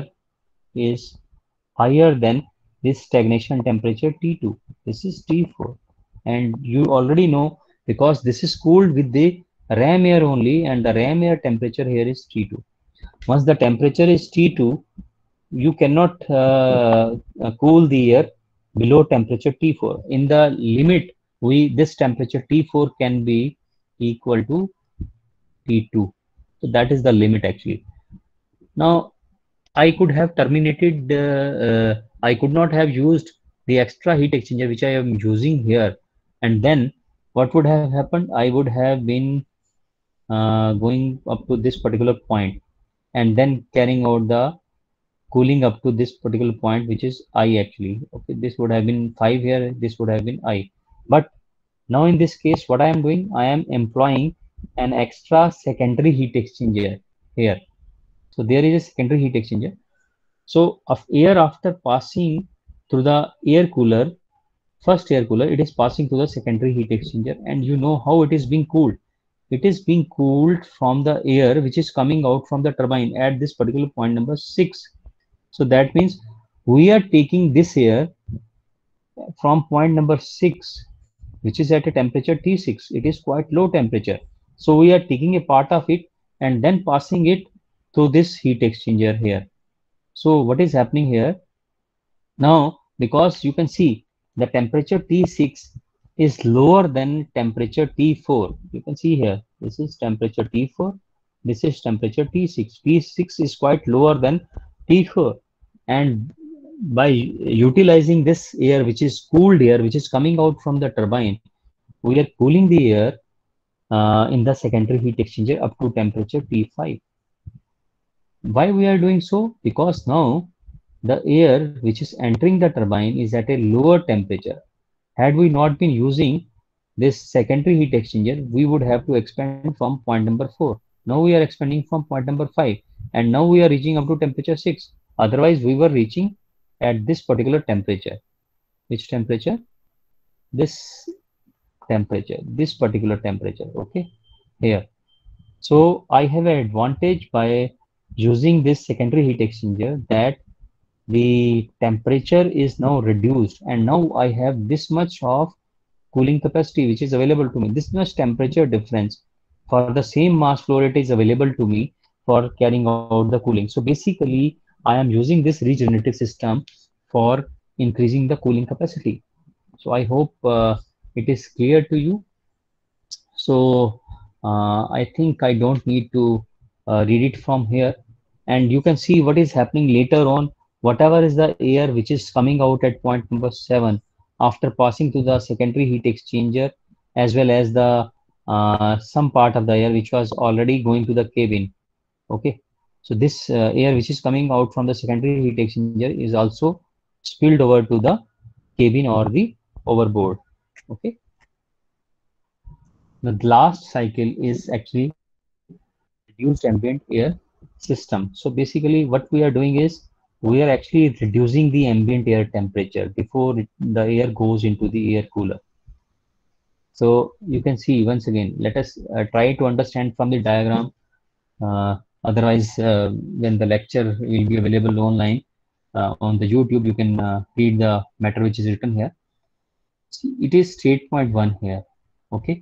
Speaker 1: is higher than this stagnation temperature T two. This is T four. And you already know, because this is cooled with the RAM air only, and the RAM air temperature here is T two. Once the temperature is T two, you cannot uh, cool the air below temperature T four. In the limit, we this temperature T four can be equal to T two. So that is the limit actually. Now, I could have terminated, uh, uh, I could not have used the extra heat exchanger which I am using here. And then what would have happened? I would have been uh, going up to this particular point, and then carrying out the cooling up to this particular point, which is I actually. Okay, this would have been five here, this would have been I. But now in this case, what I am doing, I am employing an extra secondary heat exchanger here. So there is a secondary heat exchanger. So of air after passing through the air cooler, first air cooler, it is passing through the secondary heat exchanger, and you know how it is being cooled. It is being cooled from the air which is coming out from the turbine at this particular point number six. So that means we are taking this air from point number six, which is at a temperature T six. It is quite low temperature. So we are taking a part of it and then passing it through this heat exchanger here. So what is happening here? Now, because you can see the temperature T six is lower than temperature T four. You can see here, this is temperature T four, this is temperature T six. T six is quite lower than T four. And by utilizing this air, which is cooled air, which is coming out from the turbine, we are cooling the air uh, in the secondary heat exchanger up to temperature T five. Why we are doing so? Because now the air which is entering the turbine is at a lower temperature. Had we not been using this secondary heat exchanger, we would have to expand from point number four. Now we are expanding from point number five, and now we are reaching up to temperature six. Otherwise, we were reaching at this particular temperature. Which temperature? This temperature, this particular temperature, okay, here. So I have an advantage by using this secondary heat exchanger, that the temperature is now reduced, and now I have this much of cooling capacity which is available to me. This much temperature difference for the same mass flow rate is available to me for carrying out the cooling. So basically, I am using this regenerative system for increasing the cooling capacity. So I hope uh, it is clear to you. So uh, I think I don't need to uh, read it from here, and you can see what is happening later on. Whatever is the air which is coming out at point number seven, after passing to the secondary heat exchanger as well as the uh, some part of the air which was already going to the cabin. Okay, so this uh, air which is coming out from the secondary heat exchanger is also spilled over to the cabin or the overboard. Okay, the last cycle is actually reduced ambient air system. So basically what we are doing is we are actually reducing the ambient air temperature before it, the air goes into the air cooler. So you can see once again, let us uh, try to understand from the diagram. Uh, otherwise, uh, when the lecture will be available online uh, on the YouTube, you can uh, read the matter which is written here. It is state point one here. Okay.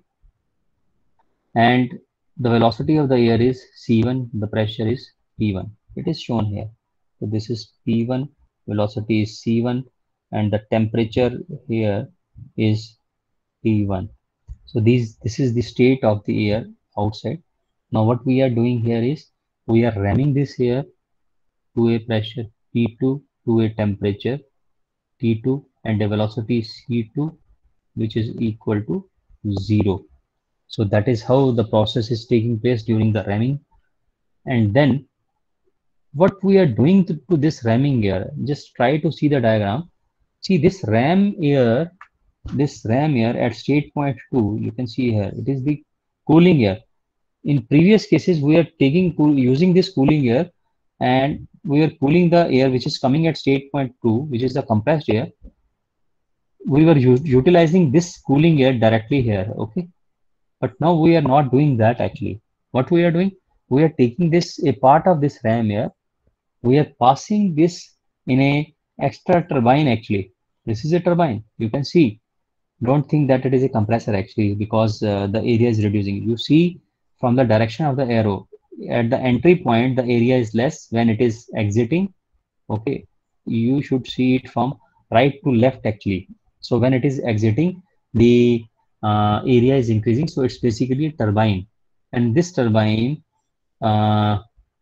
Speaker 1: And the velocity of the air is C one, the pressure is P one. It is shown here. So this is P one, velocity is C one, and the temperature here is T one. So these this is the state of the air outside. Now what we are doing here is we are ramming this air to a pressure T two, to a temperature T two, and a velocity C two, which is equal to zero. So that is how the process is taking place during the ramming. And then what we are doing to, to this ramming air, just try to see the diagram. See this ram air, this ram air at state point two, you can see here, it is the cooling air. In previous cases, we are taking using this cooling air and we are cooling the air which is coming at state point two, which is the compressed air. We were utilizing this cooling air directly here. Okay. But now we are not doing that actually. What we are doing, we are taking this, a part of this ram air, we are passing this in a extra turbine actually. This is a turbine. You can see, don't think that it is a compressor actually, because uh, the area is reducing. You see from the direction of the arrow, at the entry point, the area is less. When it is exiting, okay, you should see it from right to left actually. So when it is exiting, the uh, area is increasing. So it's basically a turbine, and this turbine uh,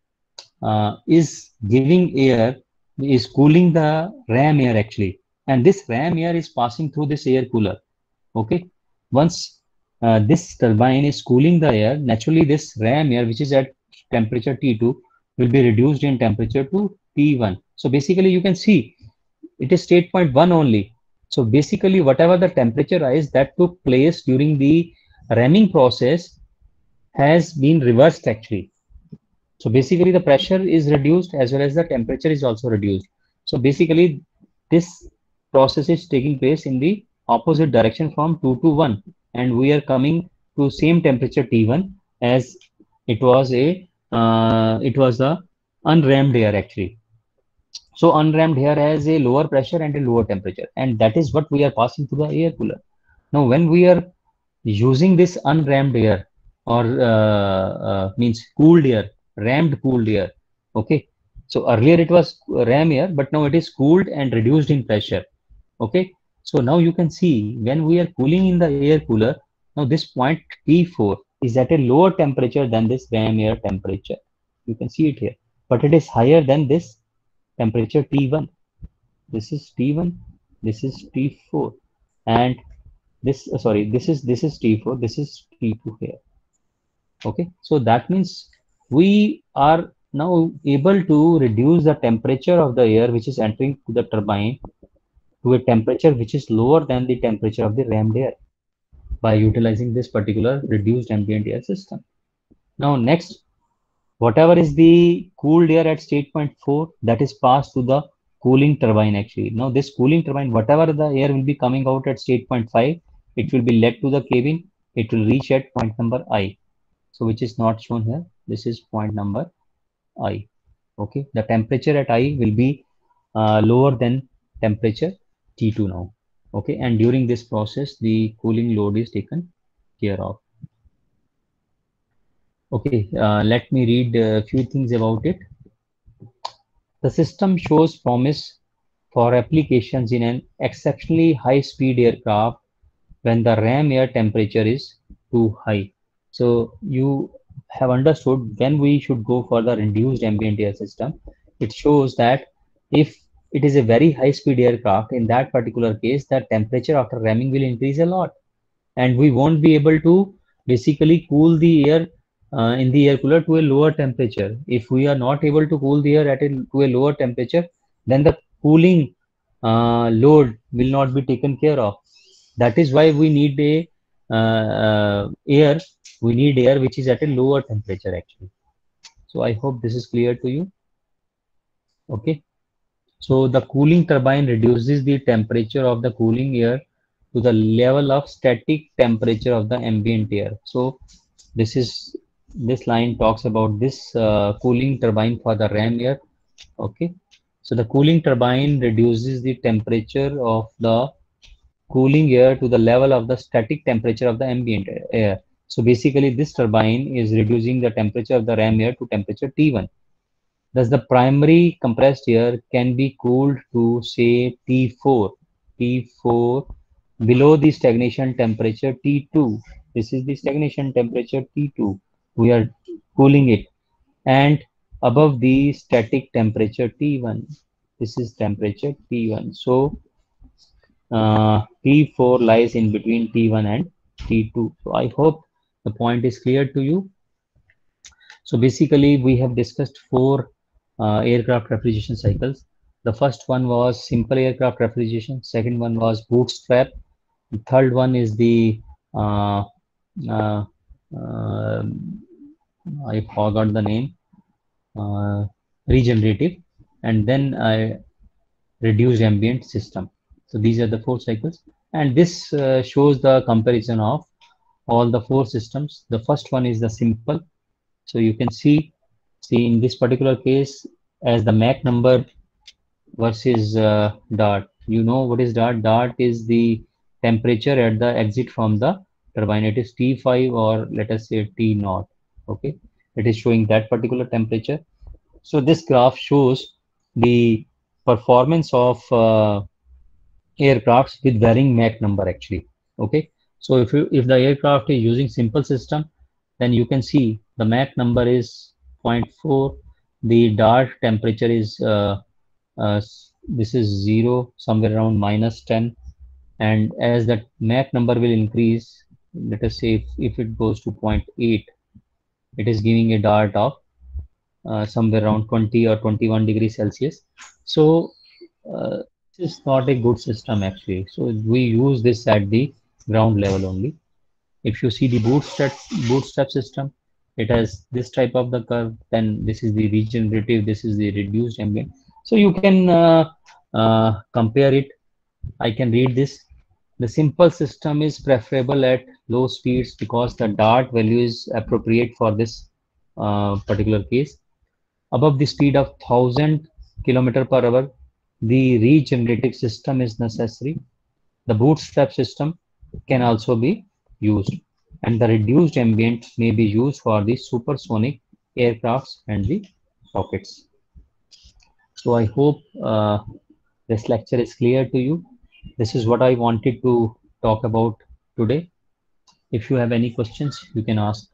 Speaker 1: uh, is giving air, is cooling the ram air actually, and this ram air is passing through this air cooler. Okay, once uh, this turbine is cooling the air, naturally this ram air, which is at temperature T two, will be reduced in temperature to T one. So basically you can see it is state point one only. So basically whatever the temperature rise that took place during the ramming process has been reversed actually. So basically the pressure is reduced as well as the temperature is also reduced. So basically this process is taking place in the opposite direction from two to one, and we are coming to same temperature T one as it was a uh, it was the unrammed air actually. So unrammed air has a lower pressure and a lower temperature, and that is what we are passing through the air cooler. Now when we are using this unrammed air or uh, uh, means cooled air, rammed cooled air, okay, so earlier it was ram air, but now it is cooled and reduced in pressure. Okay, so now you can see when we are cooling in the air cooler, now this point T four is at a lower temperature than this ram air temperature. You can see it here, but it is higher than this temperature T one. This is T one, this is T four, and this uh, sorry, this is this is T four, this is T two here. Okay, so that means we are now able to reduce the temperature of the air which is entering to the turbine to a temperature which is lower than the temperature of the rammed air by utilizing this particular reduced ambient air system. Now next, whatever is the cooled air at state point four, that is passed to the cooling turbine actually. Now this cooling turbine, whatever the air will be coming out at state point five, it will be led to the cabin. It will reach at point number I. So which is not shown here. This is point number I. Okay, the temperature at I will be uh, lower than temperature T two now. Okay, and during this process, the cooling load is taken care of. Okay, uh, let me read a few things about it. The system shows promise for applications in an exceptionally high-speed aircraft when the ram air temperature is too high. So you have understood when we should go for the reduced ambient air system. It shows that if it is a very high-speed aircraft, in that particular case, the temperature after ramming will increase a lot. and we won't be able to basically cool the air uh, in the air cooler to a lower temperature. If we are not able to cool the air at a, to a lower temperature, then the cooling uh, load will not be taken care of. That is why we need a uh, uh, air we need air which is at a lower temperature actually. So I hope this is clear to you. Okay, so the cooling turbine reduces the temperature of the cooling air to the level of static temperature of the ambient air. So this is this line talks about this uh, cooling turbine for the ram air. Okay, so the cooling turbine reduces the temperature of the cooling air to the level of the static temperature of the ambient air. So basically this turbine is reducing the temperature of the ram air to temperature T one. Thus the primary compressed air can be cooled to say T four, T four below the stagnation temperature T two. This is the stagnation temperature T two. We are cooling it, and above the static temperature T one. This is temperature T one. So uh, T four lies in between T one and T two. So I hope the point is clear to you. So basically we have discussed four uh, aircraft refrigeration cycles. The first one was simple aircraft refrigeration. Second one was bootstrap. The third one is the uh, uh, uh, I forgot the name, uh, regenerative, and then I reduced ambient system. So these are the four cycles, and this uh, shows the comparison of all the four systems. The first one is the simple. So you can see, see in this particular case, as the Mach number versus uh, dart. You know what is dart? Dart is the temperature at the exit from the turbine. It is T five or let us say T zero. Okay, it is showing that particular temperature. So this graph shows the performance of uh, aircrafts with varying Mach number actually. Okay, so if you if the aircraft is using simple system, then you can see the Mach number is zero point four. The dart temperature is uh, uh, this is zero, somewhere around minus ten, and as that Mach number will increase, let us say if, if it goes to zero point eight, it is giving a dart of uh, somewhere around twenty or twenty-one degrees Celsius. So uh, this is not a good system actually. So we use this at the ground level only. If you see the bootstrap bootstrap system, it has this type of the curve. Then this is the regenerative. This is the reduced ambient. So you can uh, uh, compare it. I can read this. The simple system is preferable at low speeds because the dart value is appropriate for this uh, particular case. Above the speed of one thousand kilometer per hour, the regenerative system is necessary. The bootstrap system can also be used, and the reduced ambient may be used for the supersonic aircrafts and the rockets. So I hope uh, this lecture is clear to you. This is what I wanted to talk about today. If you have any questions, you can ask.